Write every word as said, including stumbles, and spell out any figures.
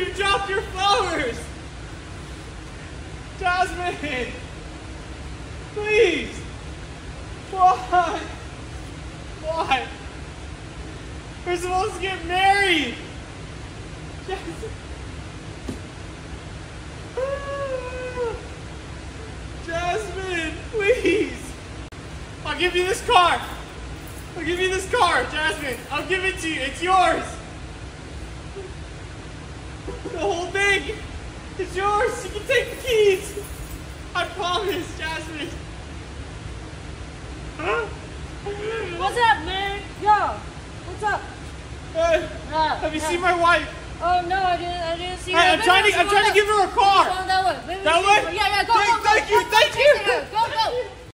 You dropped your flowers! Jasmine! Please! Why? Why? We're supposed to get married! Jasmine! Jasmine, please! I'll give you this car! I'll give you this car, Jasmine! I'll give it to you, it's yours! The whole thing! It's yours! You can take the keys! I promise, Jasmine! Huh? What's up, man? Yo! What's up? Hey, Uh, have you uh, seen my wife? Oh no, I didn't. I didn't see Hey, her. I'm trying to. I'm trying to give her a car. That way. Maybe That she- way? Yeah, yeah. Go, Thank- go, go. thank you, Go, thank go, you. Go, go.